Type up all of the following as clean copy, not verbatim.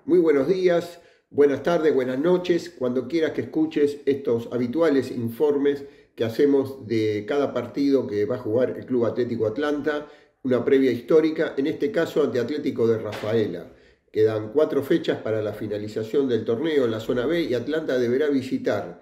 Muy buenos días, buenas tardes, buenas noches, cuando quieras que escuches estos habituales informes que hacemos de cada partido que va a jugar el Club Atlético Atlanta, una previa histórica, en este caso ante Atlético de Rafaela. Quedan 4 fechas para la finalización del torneo en la zona B y Atlanta deberá visitar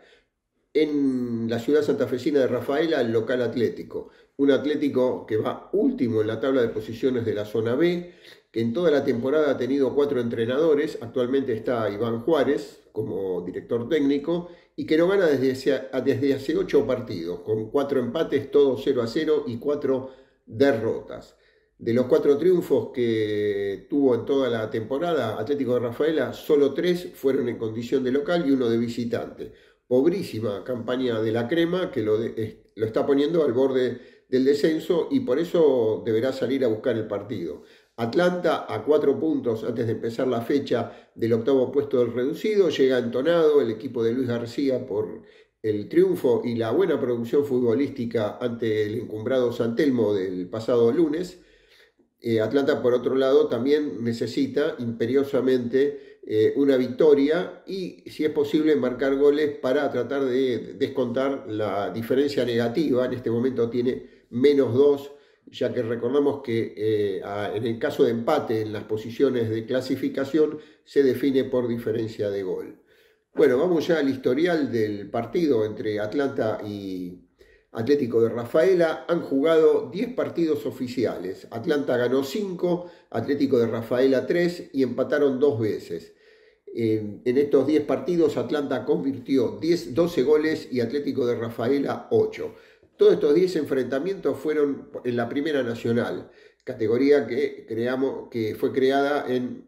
en la ciudad santafesina de Rafaela el local Atlético. Un Atlético que va último en la tabla de posiciones de la zona B, que en toda la temporada ha tenido 4 entrenadores. Actualmente está Iván Juárez como director técnico y que no gana desde hace 8 partidos, con 4 empates, todos 0-0 y 4 derrotas. De los 4 triunfos que tuvo en toda la temporada, Atlético de Rafaela, solo 3 fueron en condición de local y uno de visitante. Pobrísima campaña de la Crema que lo está poniendo al borde del descenso y por eso deberá salir a buscar el partido. Atlanta a 4 puntos antes de empezar la fecha del octavo puesto del reducido, llega entonado el equipo de Luis García por el triunfo y la buena producción futbolística ante el encumbrado San Telmo del pasado lunes. Atlanta, por otro lado, también necesita imperiosamente una victoria y, si es posible, marcar goles para tratar de descontar la diferencia negativa. En este momento tiene -2, ya que recordamos que en el caso de empate en las posiciones de clasificación se define por diferencia de gol. Bueno, vamos ya al historial del partido entre Atlanta y Atlético de Rafaela. Han jugado 10 partidos oficiales. Atlanta ganó 5, Atlético de Rafaela 3 y empataron 2 veces. En estos 10 partidos Atlanta convirtió 12 goles y Atlético de Rafaela 8. Todos estos 10 enfrentamientos fueron en la Primera Nacional, categoría que fue creada en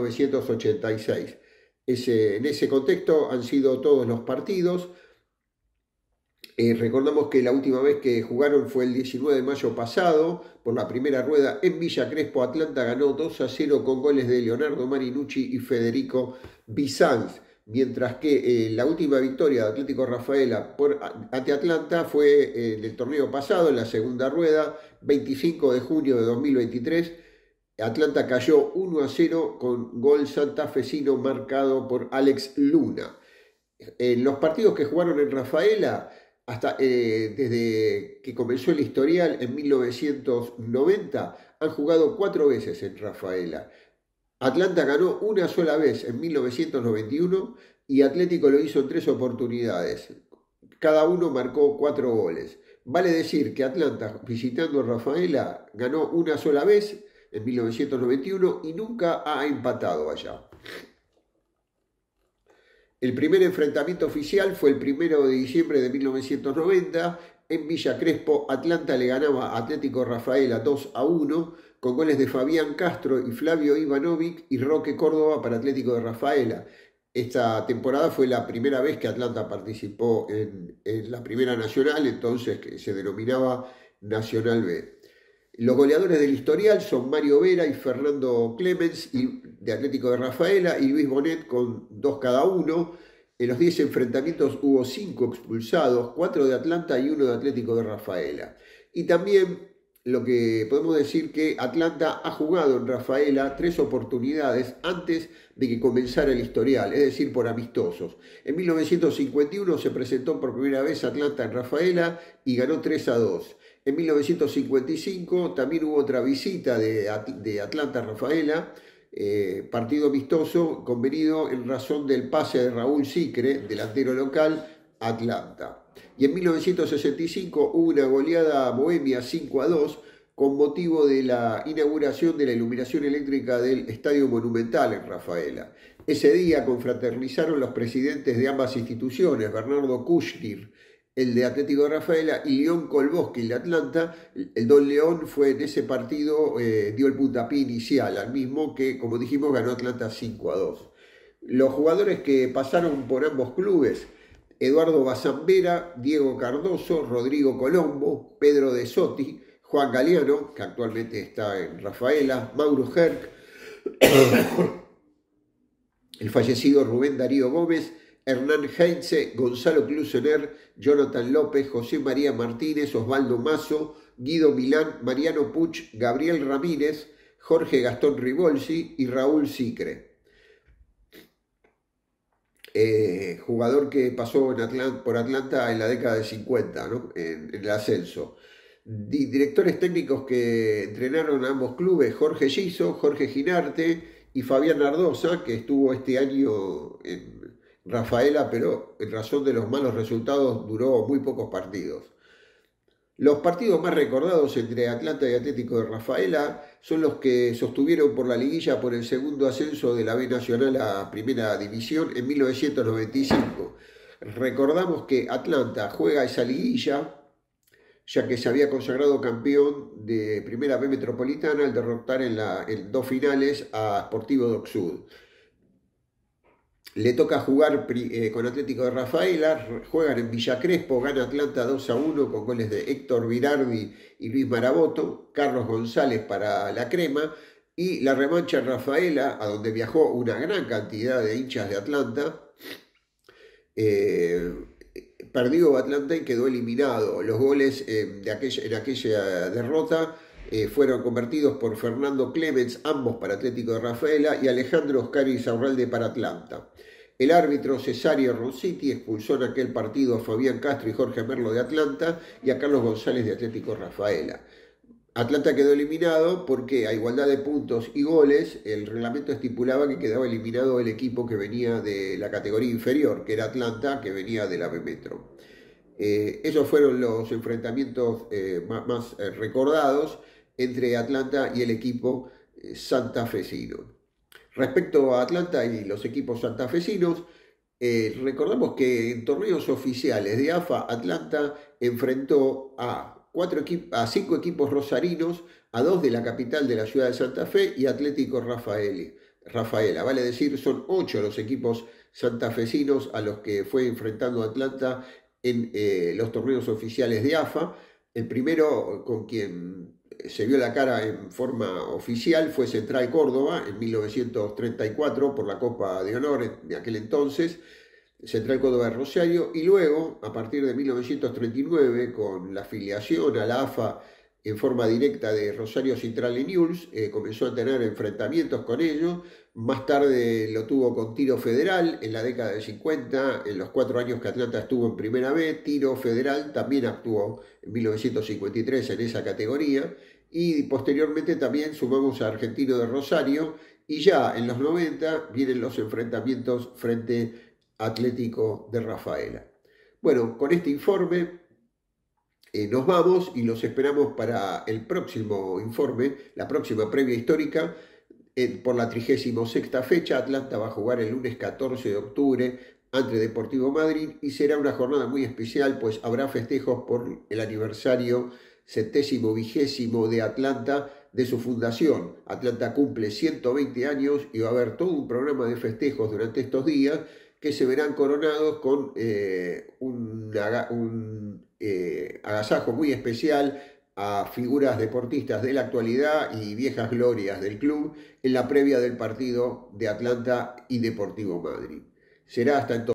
1986. En ese contexto han sido todos los partidos. Recordamos que la última vez que jugaron fue el 19 de mayo pasado, por la primera rueda en Villa Crespo. Atlanta ganó 2-0 con goles de Leonardo Marinucci y Federico Bizanz, mientras que la última victoria de Atlético Rafaela ante Atlanta fue en el torneo pasado, en la segunda rueda, 25 de junio de 2023. Atlanta cayó 1-0 con gol santafesino marcado por Alex Luna. En los partidos que jugaron en Rafaela, desde que comenzó el historial en 1990, han jugado 4 veces en Rafaela. Atlanta ganó una sola vez en 1991 y Atlético lo hizo en 3 oportunidades. Cada uno marcó 4 goles. Vale decir que Atlanta, visitando a Rafaela, ganó una sola vez en 1991 y nunca ha empatado allá. El primer enfrentamiento oficial fue el 1 de diciembre de 1990 en Villa Crespo. Atlanta le ganaba a Atlético Rafaela 2-1 con goles de Fabián Castro y Flavio Ivanovic y Roque Córdoba para Atlético de Rafaela. Esta temporada fue la primera vez que Atlanta participó en la Primera Nacional, entonces que se denominaba Nacional B. Los goleadores del historial son Mario Vera y Fernando Clemens de Atlético de Rafaela y Luis Bonet con 2 cada uno. En los 10 enfrentamientos hubo 5 expulsados, 4 de Atlanta y 1 de Atlético de Rafaela. Y también lo que podemos decir que Atlanta ha jugado en Rafaela 3 oportunidades antes de que comenzara el historial, es decir, por amistosos. En 1951 se presentó por primera vez Atlanta en Rafaela y ganó 3-2. En 1955 también hubo otra visita de Atlanta a Rafaela, partido amistoso convenido en razón del pase de Raúl Sicre, delantero local, a Atlanta. Y en 1965 hubo una goleada bohemia 5-2 con motivo de la inauguración de la iluminación eléctrica del Estadio Monumental en Rafaela. Ese día confraternizaron los presidentes de ambas instituciones, Bernardo Kouchner, el de Atlético de Rafaela, y León Kolboski, el de Atlanta. El Don León fue en ese partido, dio el puntapié inicial, al mismo que, como dijimos, ganó Atlanta 5-2. Los jugadores que pasaron por ambos clubes: Eduardo Bazambera, Diego Cardoso, Rodrigo Colombo, Pedro De Sotti, Juan Galeano, que actualmente está en Rafaela, Mauro Herc, el fallecido Rubén Darío Gómez, Hernán Heinze, Gonzalo Klusener, Jonathan López, José María Martínez, Osvaldo Mazo, Guido Milán, Mariano Puch, Gabriel Ramírez, Jorge Gastón Ribolsi y Raúl Sicre. jugador que pasó por Atlanta en la década de 50, ¿no? En el ascenso. Directores técnicos que entrenaron a ambos clubes: Jorge Giso, Jorge Ginarte y Fabián Ardoza, que estuvo este año en Rafaela, pero en razón de los malos resultados duró muy pocos partidos. Los partidos más recordados entre Atlanta y Atlético de Rafaela son los que sostuvieron por la liguilla por el segundo ascenso de la B Nacional a Primera División en 1995. Recordamos que Atlanta juega esa liguilla ya que se había consagrado campeón de Primera B Metropolitana al derrotar en dos finales a Sportivo Dock Sud. Le toca jugar con Atlético de Rafaela, juegan en Villa Crespo, gana Atlanta 2-1 con goles de Héctor Virardi y Luis Maraboto, Carlos González para la crema, y la revancha en Rafaela, a donde viajó una gran cantidad de hinchas de Atlanta. Perdió Atlanta y quedó eliminado. Los goles en aquella derrota fueron convertidos por Fernando Clemens, ambos para Atlético de Rafaela, y Alejandro Oscar Izaurralde para Atlanta. El árbitro Cesario Ronciti expulsó en aquel partido a Fabián Castro y Jorge Merlo de Atlanta y a Carlos González de Atlético de Rafaela. Atlanta quedó eliminado porque a igualdad de puntos y goles el reglamento estipulaba que quedaba eliminado el equipo que venía de la categoría inferior, que era Atlanta, que venía de la B Metro. Esos fueron los enfrentamientos más recordados entre Atlanta y el equipo santafesino. Respecto a Atlanta y los equipos santafesinos, recordamos que en torneos oficiales de AFA, Atlanta enfrentó a 5 equipos rosarinos, a 2 de la capital de la ciudad de Santa Fe y Atlético Rafaela. Vale decir, son 8 los equipos santafesinos a los que fue enfrentando Atlanta en los torneos oficiales de AFA. El primero con quien se vio la cara en forma oficial fue Central Córdoba en 1934 por la Copa de Honor de aquel entonces, Central Córdoba de Rosario, y luego, a partir de 1939, con la afiliación a la AFA en forma directa de Rosario Central y Newell's, comenzó a tener enfrentamientos con ellos. Más tarde lo tuvo con Tiro Federal en la década de 50, en los 4 años que Atlanta estuvo en Primera B. Tiro Federal también actuó en 1953 en esa categoría, y posteriormente también sumamos a Argentino de Rosario, y ya en los 90 vienen los enfrentamientos frente a Atlético de Rafaela. Bueno, con este informe nos vamos y los esperamos para el próximo informe, la próxima previa histórica. Por la 36ª fecha, Atlanta va a jugar el lunes 14 de octubre ante Deportivo Madrid, y será una jornada muy especial, pues habrá festejos por el aniversario 70º de Atlanta, de su fundación. Atlanta cumple 120 años y va a haber todo un programa de festejos durante estos días que se verán coronados con un agasajo muy especial a figuras deportistas de la actualidad y viejas glorias del club en la previa del partido de Atlanta y Deportivo Madrid. Será hasta entonces.